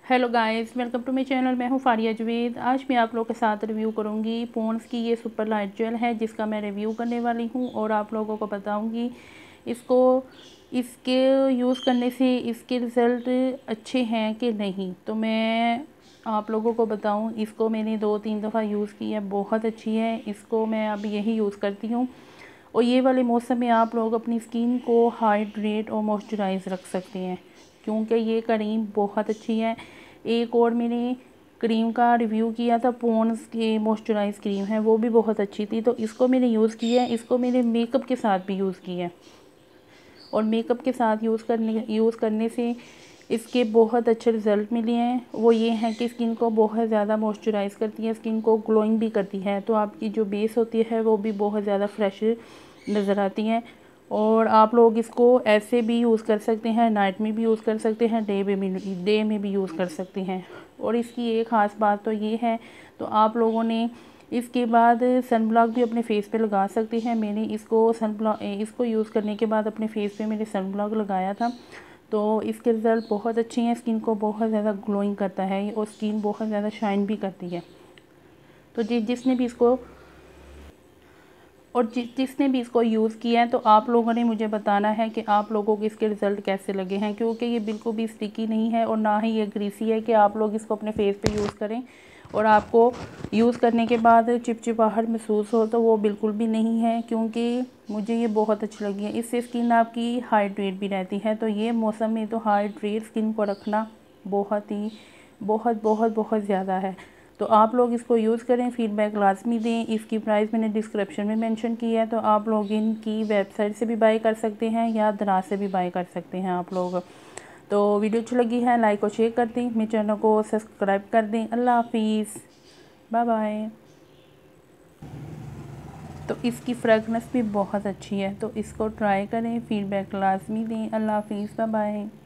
Hello guys, welcome to my channel. मैं हूं फारिया जवेद। आज मैं आप लोगों के साथ रिव्यू करूंगी पॉन्ड्स की ये सुपर लाइट जेल है जिसका मैं रिव्यू करने वाली हूं और आप लोगों को बताऊंगी इसको इसके यूज़ करने से इसके रिज़ल्ट अच्छे हैं कि नहीं। तो मैं आप लोगों को बताऊं, इसको मैंने 2-3 दफ़ा यूज़ की है, बहुत अच्छी है। इसको मैं अब यही यूज़ करती हूँ और ये वाले मौसम में आप लोग अपनी स्किन को हाइड्रेट और मॉइस्चराइज रख सकते हैं क्योंकि ये क्रीम बहुत अच्छी है। एक और मैंने क्रीम का रिव्यू किया था, पॉन्ड्स की मॉइस्चराइज क्रीम है, वो भी बहुत अच्छी थी। तो इसको मैंने यूज़ किया है, इसको मैंने मेकअप के साथ भी यूज़ किया है और मेकअप के साथ यूज़ करने से इसके बहुत अच्छे रिज़ल्ट मिले हैं। वो ये हैं कि स्किन को बहुत ज़्यादा मॉइस्चराइज़ करती है, स्किन को ग्लोइंग भी करती है, तो आपकी जो बेस होती है वो भी बहुत ज़्यादा फ्रेश नज़र आती हैं। और आप लोग इसको ऐसे भी यूज़ कर सकते हैं, नाइट में भी यूज़ कर सकते हैं, डे में भी यूज़ कर सकते हैं। और इसकी एक ख़ास बात तो ये है, तो आप लोगों ने इसके बाद सन ब्लॉक भी अपने फेस पे लगा सकते हैं। मैंने इसको यूज़ करने के बाद अपने फेस पे मैंने सन ब्लॉक लगाया था, तो इसके रिज़ल्ट बहुत अच्छे हैं। स्किन को बहुत ज़्यादा ग्लोइंग करता है और स्किन बहुत ज़्यादा शाइन भी करती है। तो जिसने भी इसको जिसने भी इसको यूज़ किया है, तो आप लोगों ने मुझे बताना है कि आप लोगों को इसके रिज़ल्ट कैसे लगे हैं, क्योंकि ये बिल्कुल भी स्टिकी नहीं है और ना ही ये ग्रीसी है कि आप लोग इसको अपने फेस पे यूज़ करें और आपको यूज़ करने के बाद चिपचिपाहट महसूस हो, तो वो बिल्कुल भी नहीं है। क्योंकि मुझे ये बहुत अच्छी लगी है, इससे स्किन आपकी हाइड्रेट भी रहती है। तो ये मौसम में तो हाइड्रेट स्किन को रखना बहुत ही बहुत बहुत बहुत ज़्यादा है। तो आप लोग इसको यूज़ करें, फीडबैक लाजमी दें। इसकी प्राइस मैंने डिस्क्रिप्शन में मेंशन की है, तो आप लोग इनकी वेबसाइट से भी बाय कर सकते हैं या दराज से भी बाय कर सकते हैं आप लोग। तो वीडियो अच्छी लगी है लाइक और शेयर कर दें, मेरे चैनल को सब्सक्राइब कर दें। अल्लाह हाफिज़, बाय बाय। तो इसकी फ्रेगनेंस भी बहुत अच्छी है, तो इसको ट्राई करें, फीडबैक लाजमी दें। अल्लाह हाफिज़, बाय बाय।